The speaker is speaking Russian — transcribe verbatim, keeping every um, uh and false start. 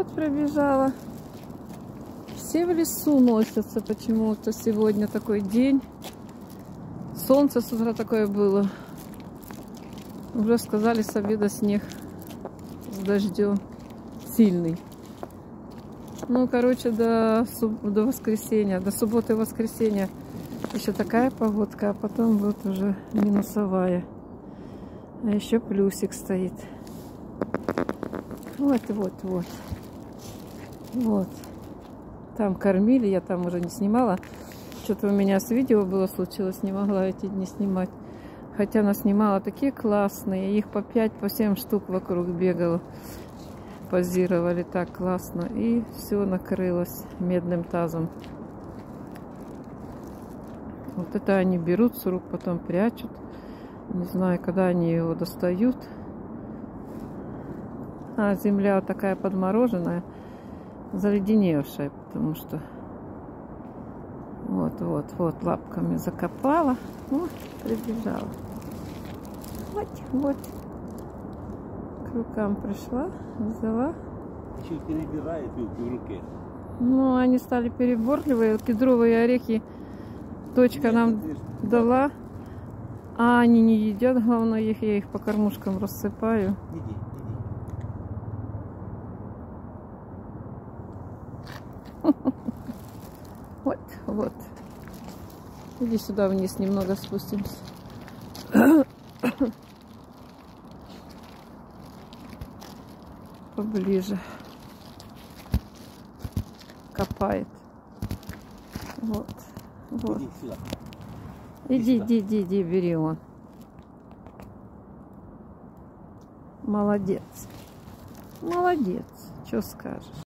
Вот пробежала. Все в лесу носятся почему-то. Сегодня такой день. Солнце с утра такое было. Уже сказали, с обеда снег с дождем. Сильный. Ну, короче, до, до воскресенья, до субботы и воскресенья еще такая погодка, а потом вот уже минусовая. А еще плюсик стоит. Вот, вот, вот. Вот. Там кормили, я там уже не снимала. Что-то у меня с видео было случилось, не могла эти дни снимать. Хотя наснимала такие классные. Их по пять, по семь штук вокруг бегало. Позировали так классно. И все накрылось медным тазом. Вот это они берут с рук, потом прячут. Не знаю, когда они его достают. А земля вот такая подмороженная, заледеневшая, потому что вот, вот, вот лапками закопала. Вот, прибежала. Вот, вот. К рукам пришла, взяла. Еще перебирает в руке. Ну, они стали переборливые. Кедровые орехи дочка Нет, нам здесь, дала. А они не едят, главное, их, я их по кормушкам рассыпаю. Иди, иди. Вот, вот. Иди сюда вниз, немного спустимся. Поближе. Копает. Вот, вот. Иди сюда. Иди, иди, иди, иди, бери он. Молодец. Молодец. Что скажешь?